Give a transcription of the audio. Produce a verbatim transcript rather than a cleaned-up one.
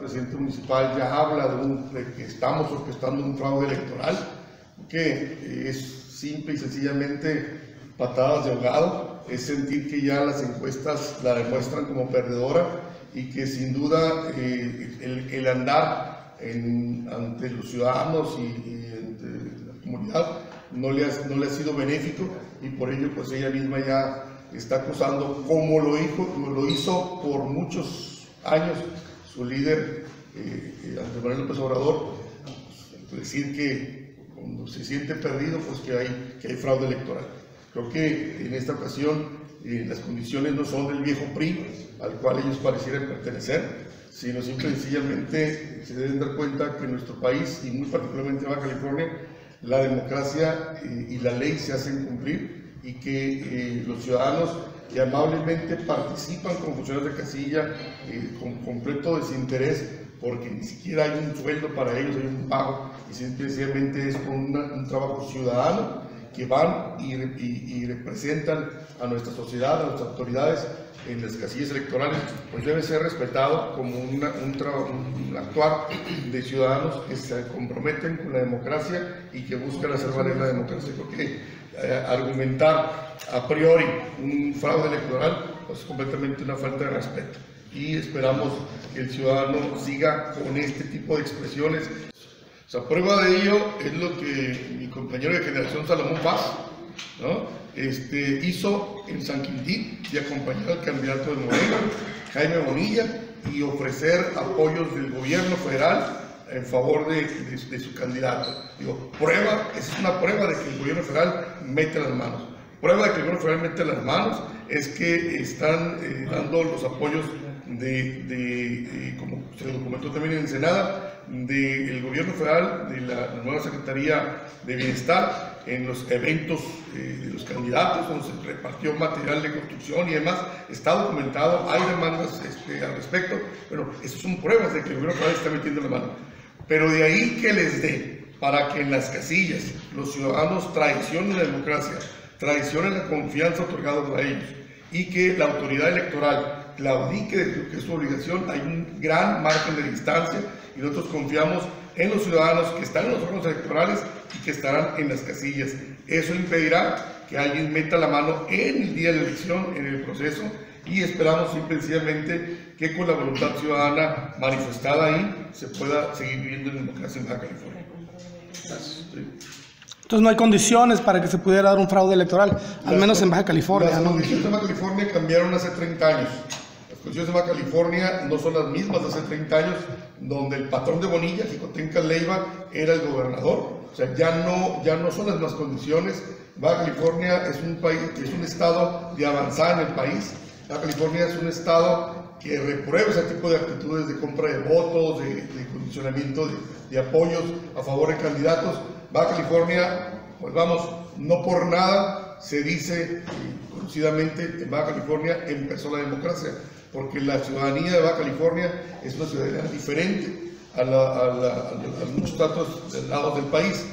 presidente municipal ya habla de, un, de que estamos orquestando un fraude electoral, que es simple y sencillamente patadas de ahogado, es sentir que ya las encuestas la demuestran como perdedora y que sin duda eh, el, el andar en, ante los ciudadanos y, y ante la comunidad no le, ha, no le ha sido benéfico, y por ello pues ella misma ya está acusando, como lo hizo, como lo hizo por muchos años su líder eh, Andrés Manuel López Obrador, pues, decir que cuando se siente perdido pues que hay, que hay fraude electoral. Creo que en esta ocasión eh, las condiciones no son del viejo P R I al cual ellos parecieran pertenecer, sino simple y sencillamente se deben dar cuenta que en nuestro país, y muy particularmente en Baja California, la democracia eh, y la ley se hacen cumplir, y que eh, los ciudadanos que amablemente participan con funcionarios de casilla eh, con completo desinterés, porque ni siquiera hay un sueldo para ellos, hay un pago, y sencillamente es con una, un trabajo ciudadano, que van y, y, y representan a nuestra sociedad, a nuestras autoridades en las casillas electorales, pues debe ser respetado como una, un, un, un actuar de ciudadanos que se comprometen con la democracia y que buscan hacer valer la democracia. Porque eh, argumentar a priori un fraude electoral pues, es completamente una falta de respeto, y esperamos que el ciudadano siga con este tipo de expresiones. O sea, prueba de ello es lo que mi compañero de generación Salomón Paz, ¿no? este, hizo en San Quintín, y acompañó al candidato de Morena, Jaime Bonilla, y ofrecer apoyos del gobierno federal en favor de, de, de su candidato. Digo, prueba, esa es una prueba de que el gobierno federal mete las manos. Prueba de que el gobierno federal mete las manos es que están eh, dando los apoyos de, de eh, como se documentó también en Ensenada, del gobierno federal, de la, la nueva Secretaría de Bienestar, en los eventos eh, de los candidatos, donde se repartió material de construcción y demás. Está documentado, hay demandas este, al respecto. Bueno, esas son pruebas de que el gobierno federal está metiendo la mano. Pero de ahí que les dé para que en las casillas los ciudadanos traicionen la democracia, traicionen la confianza otorgada por ellos, y que la autoridad electoral claudique de lo que es su obligación, hay un gran margen de distancia, y nosotros confiamos en los ciudadanos que están en los órganos electorales y que estarán en las casillas. Eso impedirá que alguien meta la mano en el día de la elección, en el proceso, y esperamos simplemente que con la voluntad ciudadana manifestada ahí se pueda seguir viviendo en democracia en Baja California. Gracias. Sí. Entonces no hay condiciones para que se pudiera dar un fraude electoral, al las, menos en Baja California. Las ¿no? condiciones de Baja California cambiaron hace treinta años. Las condiciones de Baja California no son las mismas de hace treinta años, donde el patrón de Bonilla, Jicotenca Leiva, era el gobernador. O sea, ya no, ya no son las mismas condiciones. Baja California es un país, es un estado de avanzada en el país. Baja California es un estado que reprueba ese tipo de actitudes de compra de votos, de, de condicionamiento de, de apoyos a favor de candidatos. Baja California, pues vamos, no por nada se dice conocidamente en Baja California empezó la democracia, porque la ciudadanía de Baja California es una ciudadanía diferente a, la, a, la, a, los, a muchos datos lados del país.